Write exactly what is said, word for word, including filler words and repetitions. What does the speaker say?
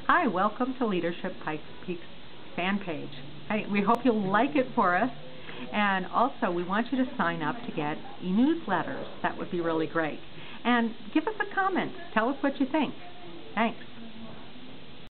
Hi, welcome to Leadership Pikes Peaks fan page. Hey, we hope you'll like it for us. And also, we want you to sign up to get e-newsletters. That would be really great. And give us a comment. Tell us what you think. Thanks.